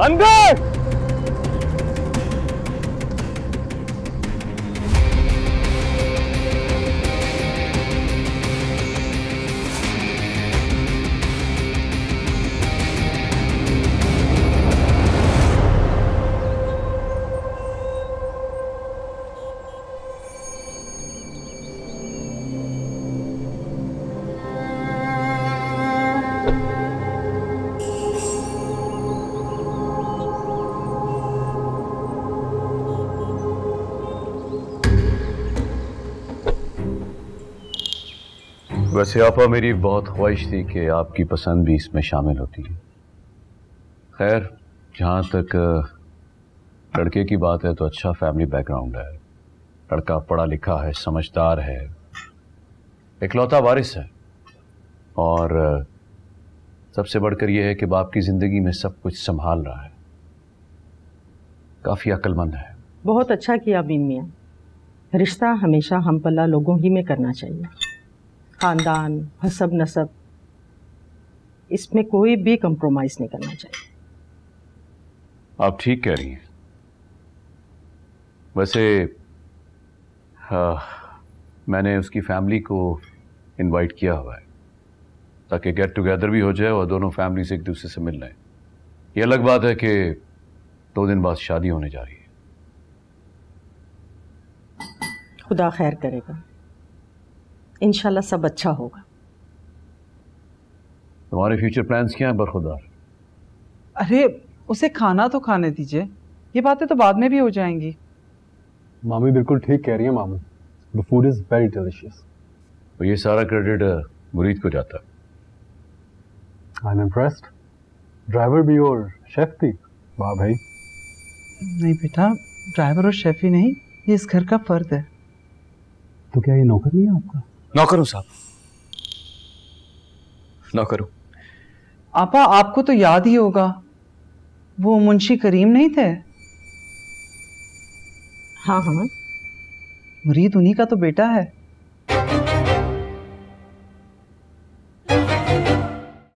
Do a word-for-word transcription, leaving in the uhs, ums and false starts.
अंदर। वैसे आपा, मेरी बहुत ख्वाहिश थी कि आपकी पसंद भी इसमें शामिल होती है। खैर, जहाँ तक लड़के की बात है तो अच्छा फैमिली बैकग्राउंड है, लड़का पढ़ा लिखा है, समझदार है, इकलौता वारिस है, और सबसे बढ़कर यह है कि बाप की जिंदगी में सब कुछ संभाल रहा है, काफी अक्लमंद है। बहुत अच्छा किया बीन मियां। रिश्ता हमेशा हम पल्ला लोगों ही में करना चाहिए। खानदान, हसब नसब, इसमें कोई भी कंप्रोमाइज नहीं करना चाहिए। आप ठीक कह रही हैं। वैसे हाँ, मैंने उसकी फैमिली को इनवाइट किया हुआ है ताकि गेट टुगेदर भी हो जाए और दोनों फैमिलीज एक दूसरे से मिल लें। ये अलग बात है कि दो दिन बाद शादी होने जा रही है। खुदा खैर करेगा, इंशाल्लाह सब अच्छा होगा। तुम्हारे फ्यूचर प्लान्स क्या हैं बरखुदार? अरे उसे खाना तो खाने दीजिए, ये बातें तो बाद में भी हो जाएंगी। मामी बिल्कुल ठीक कह रही है मामू, the food is very delicious. तो ये सारा क्रेडिट मुरीद को जाता है। I am impressed. ड्राइवर भी और शेफ भी, वाह भाई। नहीं बेटा, ड्राइवर और शेफ ही नहीं, ये इस घर का फर्द है। तो क्या ये नौकर नहीं है आपका? नौकर हूं साहब, नौकर हूं। आपा, आपको तो याद ही होगा, वो मुंशी करीम नहीं थे? हाँ हाँ, मुरीद उन्हीं का तो बेटा है।